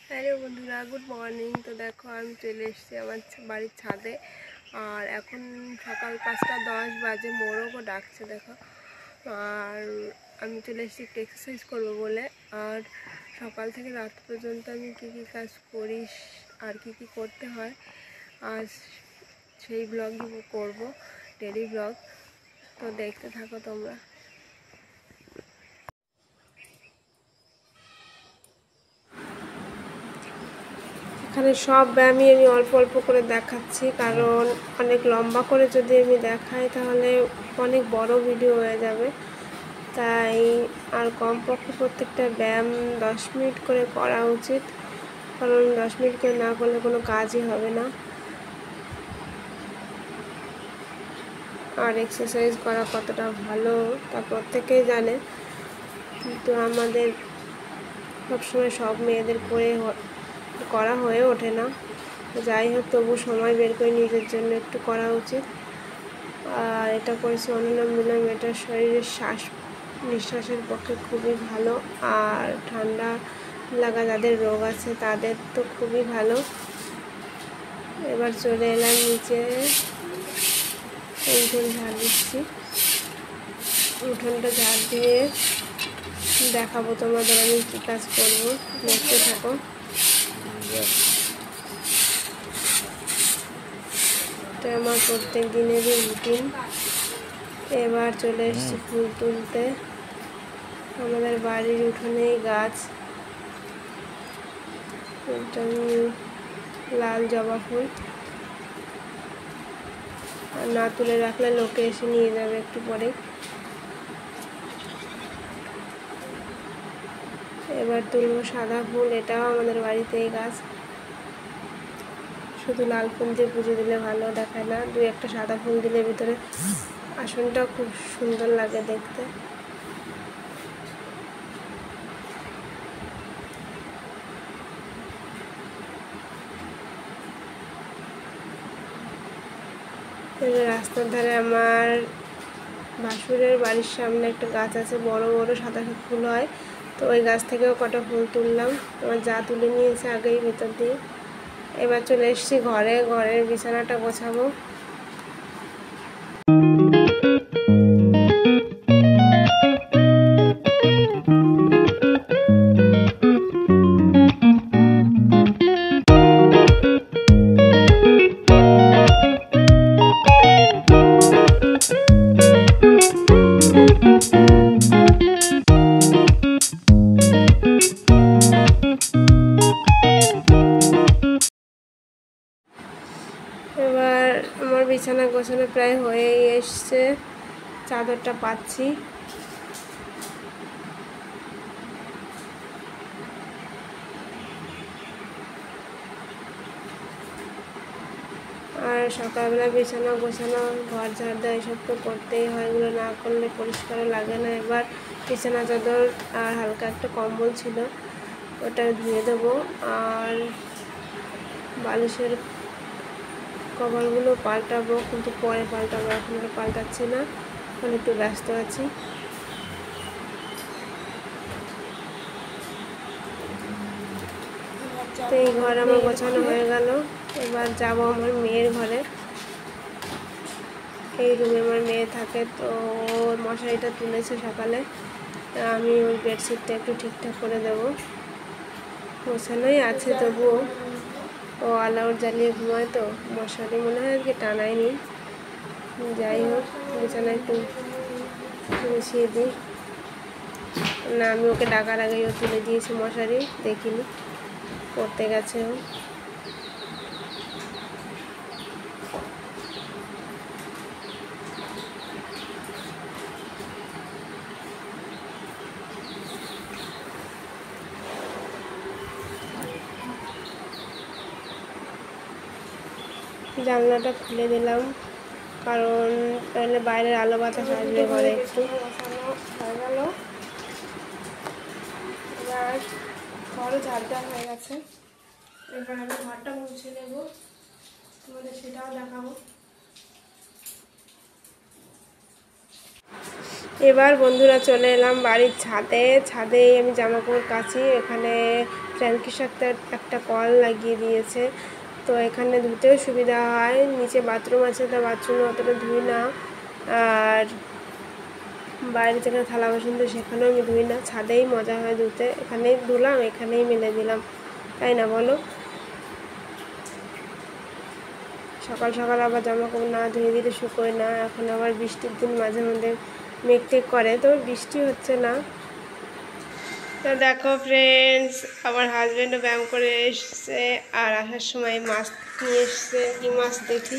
Hello বন্ধুরা, good morning. তো দেখো আমি চলে এসেছি আমার বাড়ির ছাদে। আর এখন সকাল 5টা 10 বাজে, মোরগও ডাকছে দেখো। আর আমি চলে এসেছি একটু এক্সারসাইজ করবো বলে। আর সকাল থেকে রাত পর্যন্ত আমি কী কী কাজ করি আর কি কি করতে হয় আজ সেই ব্লগই করবো, ডেলি ব্লগ। তো দেখতে থাকো তোমরা। এখানে সব ব্যায়ামই আমি অল্প অল্প করে দেখাচ্ছি, কারণ অনেক লম্বা করে যদি আমি দেখাই তাহলে অনেক বড় ভিডিও হয়ে যাবে। তাই আর কমপক্ষে প্রত্যেকটা ব্যায়াম 10 মিনিট করে করা উচিত, কারণ 10 মিনিট করে না করলে কোনো কাজই হবে না। আর এক্সারসাইজ করা কতটা ভালো তা প্রত্যেকেই জানে, কিন্তু আমাদের সবসময় সব মেয়েদের করা হয়ে ওঠে না। যাই হোক, তবু সময় বের করে নিজের জন্য একটু করা উচিত। আর এটা করেছি অনুলোম বিলোম, এটা শরীরের নিঃশ্বাসের পক্ষে খুবই ভালো। আর ঠান্ডা লাগা যাদের রোগ আছে তাদের তো খুবই ভালো। এবার চলে এলাম নিচে, উঠোন ঝাড় দিচ্ছি। উঠোনটা ঝাড় দিয়ে দেখাবো তোমাদের আমি কী কাজ করবো, দেখতে থাকো। এটা আমার প্রত্যেক দিনেরই রুটিন। এবার চলে এসেছি ফুল তুলতে। আমাদের বাড়ির উঠোনেই গাছ, এটা লাল জবা ফুল। আর না তুলে রাখলে লোকে এসে নিয়ে যাবে একটু পরে। এবার তুলবো সাদা ফুল, এটাও আমাদের বাড়িতেই গাছ। শুধু লাল ফুল দিয়ে পুজো দিলে ভালো দেখায় না, 2-1টা সাদা ফুল দিলে ভিতরে আসনটা খুব সুন্দর লাগে দেখতে। রাস্তার ধারে আমার ভাসুরের বাড়ির সামনে একটা গাছ আছে, বড় বড় সাদা ফুল হয়। তো ওই গাছ থেকেও কটা ফুল তুললাম, আমার যা তুলে নিয়েছে আগেই ভিতর দিয়ে। এবার চলে এসেছি ঘরের বিছানাটা গোছাবো। এবার আমার বিছানা গোছানো প্রায় হয়েই এসছে, চাদরটা পাচ্ছি। আর সকালবেলা বিছানা গোছানো, ঘর ঝাড় দেওয়া, এসব তো করতেই হয়, এগুলো না করলে পরিষ্কারও লাগে না। এবার বিছানা চাদর আর হালকা একটা কম্বল ছিল, ওটা ধুয়ে দেবো। আর বালিশের কভারগুলো পাল্টাবো, কিন্তু পরে পাল্টাবো, এখন আর পাল্টাচ্ছি না, এখন একটু ব্যস্ত আছি। তো এই ঘর আমার গোছানো হয়ে গেল। এবার যাব আমার মেয়ের ঘরে। এই রুমে আমার মেয়ে থাকে, তো ওর মশারিটা তুলেছে সকালে, আমি ওর বেডশিটটা একটু ঠিকঠাক করে দেবো। গোছানোই আছে, তবুও ও অল আউট জ্বালিয়ে ঘুমায়, তো মশারি মনে হয় আজকে টানায়নি। যাই হোক, বিছানা একটু গুছিয়ে দিই। না, আমি ওকে ডাকার আগেই ও তুলে দিয়েছে মশারি, দেখিনি, পড়তে গেছে ও। জানলাটা খুলে দিলাম, কারণ তাহলে বাইরের আলো বাতাস আসবে ঘরে একটু। হয়ে গেল, এবার ঘরও ঝাড় দেওয়া হয়ে গেছে। এবার আমি ঘরটা মুছে নেব, তোমাদের সেটাও দেখাবো। এবার বন্ধুরা চলে এলাম বাড়ির ছাদে। ছাদে আমি জামাকাপড় কাচি। এখানে ফ্র্যাঙ্কির সাথে একটা কল লাগিয়ে দিয়েছে, তো এখানে ধুতেও সুবিধা হয়। নিচে বাথরুম আছে, তো বাথরুমে অতটা ধুই না। আর বাইরে যেখানে থালা বাসন তো সেখানেও আমি ধুই না, ছাদেই মজা হয় ধুতে। এখানেই ধুলাম, এখানেই মেলে দিলাম, তাই না বলো? সকাল সকাল আবার জামাকাপড় না ধুয়ে দিলে শুকোয় না। এখন আবার বৃষ্টির দিন, মাঝে মধ্যে মেঘ টেক করে, তো বৃষ্টি হচ্ছে না। তো দেখো ফ্রেন্ডস, আমার হাজব্যান্ডও ব্যায়াম করে এসছে, আর আসার সময় মাছ নিয়ে এসছে। কি মাছ দেখি।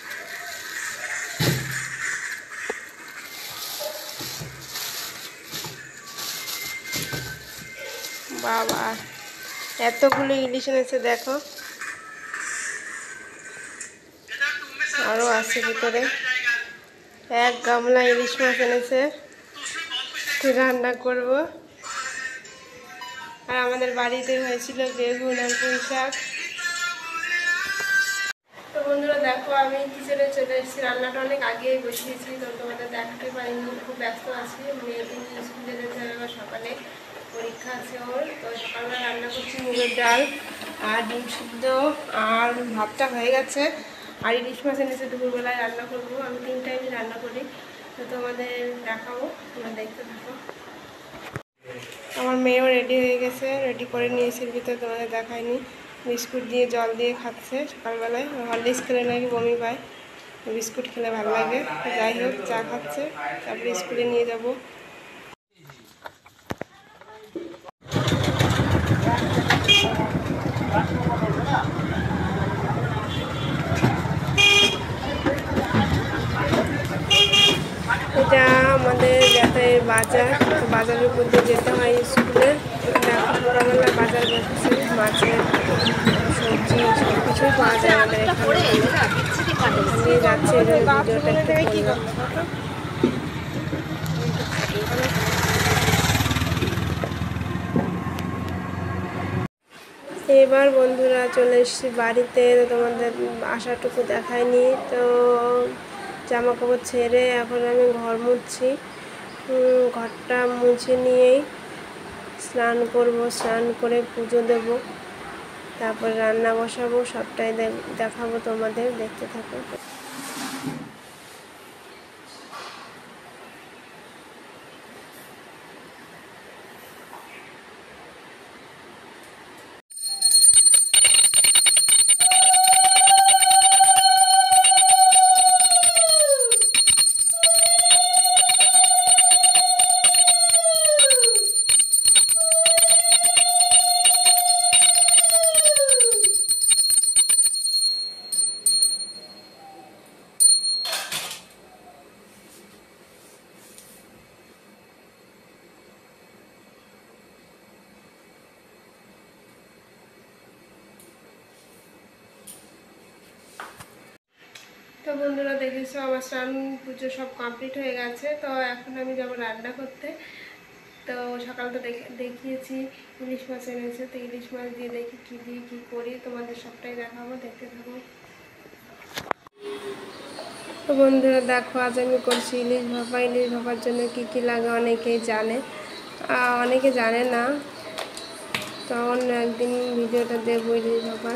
বাবা, এতগুলো ইলিশ এনেছে দেখো, আরও আছে ভিতরে। এক গামলা ইলিশ মাছ এনেছে, রান্না করব। আর আমাদের বাড়িতে হয়েছিল বেগুন আর পুঁই শাক। তো বন্ধুরা দেখো, আমি কিচেনে চলে এসেছি। রান্নাটা অনেক আগেই বসিয়েছি, তো তোমাদের দেখাতে পারিনি, খুব ব্যস্ত আছি। মেয়েকে নিয়ে স্কুলে যেতে হবে, আবার সকালে পরীক্ষা আছে ওর। তো সকালবেলা রান্না করছি মুগের ডাল আর ডিম সিদ্ধ, আর ভাতটা হয়ে গেছে। আর ইলিশ মাছ এনেছে, দুপুরবেলায় রান্না করবো। আমি 3 টাইমই রান্না করি, তো তোমাদের দেখাবো, তোমরা দেখতে থাকো। আমার মেয়েও রেডি হয়ে গেছে, রেডি করে নিয়েছে, ভিতরে তোমাদের দেখায়নি। বিস্কুট দিয়ে জল দিয়ে খাচ্ছে সকালবেলায়। হরলিক্স খেলে নাকি বমি পায়, বিস্কুট খেলে ভালো লাগে। যাই হোক, চা খাচ্ছে, তারপরে স্কুলে নিয়ে যাব। এটা আমাদের যাতায়াতের বাজার, বাজারের উপর দিয়ে যেতে হয় স্কুলে। সকালবেলা বাজার বসেছে, মাছের সবজি সব কিছুই পাওয়া যায় আমাদের এখানে। যাচ্ছে ভিডিওটা একটু করলাম। এবার বন্ধুরা চলে এসেছি বাড়িতে, তো তোমাদের আসাটুকু দেখায়নি। তো জামা কাপড় ছেড়ে এখন আমি ঘর মুছছি। ঘরটা মুছে নিয়েই স্নান করব, স্নান করে পুজো দেব, তারপর রান্না বসাবো। সবটাই দেখাবো তোমাদের, দেখতে থাকো। তো বন্ধুরা দেখেছো, আমার স্নান পুজো সব কমপ্লিট হয়ে গেছে। তো এখন আমি যাবো রান্না করতে। তো সকাল তো দেখিয়েছি ইলিশ মাছ এনেছে, তো ইলিশ মাছ দিয়ে দেখি কী দিয়ে কী করি, তোমাদের সবটাই দেখাবো, দেখতে থাকো। তো বন্ধুরা দেখো, আজ আমি করছি ইলিশ ভাপা। ইলিশ ভাপার জন্য কী কী লাগে অনেকেই জানে, অনেকে জানে না। তো অন্য একদিন ভিডিওটা দেবো ইলিশ ভাপার।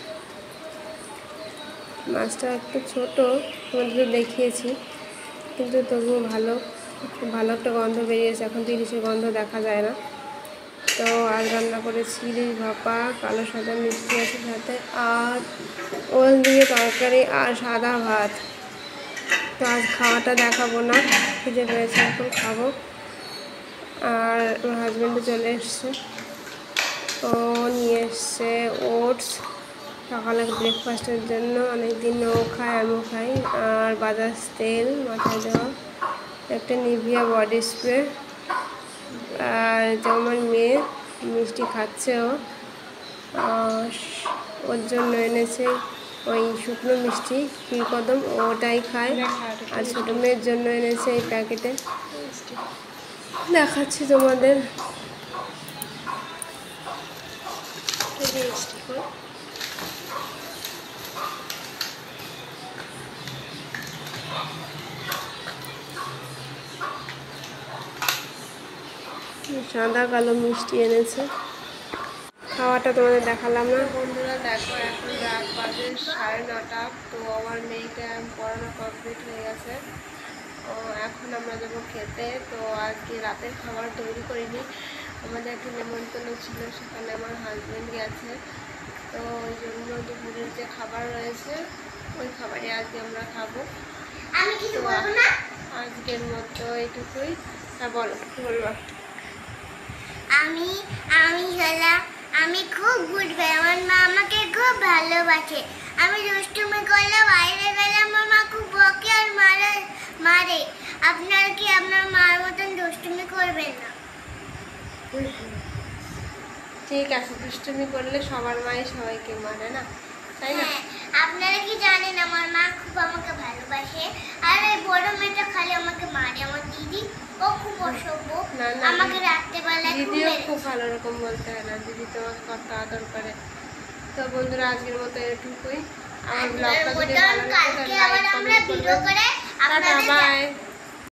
মাছটা একটু ছোটো, তোমাদের দেখিয়েছি, কিন্তু তবুও খুব ভালো একটা গন্ধ বেরিয়েছে। এখন তো ইলিশের গন্ধ দেখা যায় না। তো আজ রান্না করেছি ইলিশ ভাপা, কালো সাদা মিষ্টি আছে সাথে, আর ওল দিয়ে তরকারি আর সাদা ভাত। তো আজ খাওয়াটা দেখাবো না, খিদে পেয়েছে, এখন খাবো। আর আমার হাজব্যান্ডও চলে এসছে, ও নিয়ে এসছে ওটস সকালে ব্রেকফাস্টের জন্য। অনেকদিন ও খায়, আমিও খাই। আর বাজাজ তেল মাথায় দেওয়া, একটা নিভিয়া বডি স্প্রে। আর আমার মেয়ে মিষ্টি খাচ্ছে, ওর জন্য এনেছে ওই শুকনো মিষ্টি ক্ষীরকদম, ওটাই খায়। আর ছোটো মেয়ের জন্য এনেছে এই প্যাকেটে, দেখাচ্ছি তোমাদের। সাদা কালো মিষ্টি এনেছে। খাওয়াটা তোমাদের দেখালাম না। বন্ধুরা দেখো এখন রাত বাজে 9:30। তো আমার মেয়েটা পড়ানো কমপ্লিট হয়ে গেছে। তো এখন আমরা যাবো খেতে। তো আজকে রাতের খাবার তৈরি করিনি, আমাদের একটা নিমন্ত্রণ ছিল, সেখানে আমার হাজব্যান্ড গেছে। তো ওই জন্য দুপুরের যে খাবার রয়েছে ওই খাবারই আজকে আমরা খাবো। তো আজকের মতো এইটুকুই। হ্যাঁ বলো, কি বলবো? আমি খুব গুড গাই। আমার মা আমাকে খুব ভালোবাসে। আমি দুষ্টুমি করলে বাইরে গেলে আমার মা খুব বকে আর মারে। আপনারা কি আপনার মার মতন দুষ্টুমি করবেন না? ঠিক আছে, দুষ্টুমি করলে সবার মাই সবাইকে মানে না, তাই না? আপনারা কি জানেন আমার মা খুব আমাকে ভালোবাসে, আর এই বড় মেয়েটা খালি আমাকে মারে। আমার দিদি ও খুব অসভ্য, আমাকে রাত্রেবেলায় দিদিও খুব ভালো রকম বলতে হয় না, দিদি তোমাকে কত আদর করে। তো বন্ধুরা আজকের মতো এটুকুই। আমার ব্লগটা যদি ভালো লাগে তাহলে লাইক কমেন্ট করবেন। Tata, by.